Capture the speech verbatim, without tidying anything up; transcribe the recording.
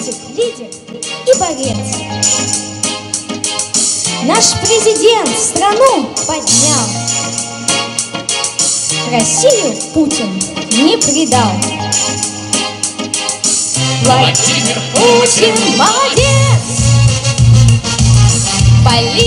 политик, лидер и борец. Наш президент страну поднял, Россию Путин не предал. Владимир Путин молодец! Политик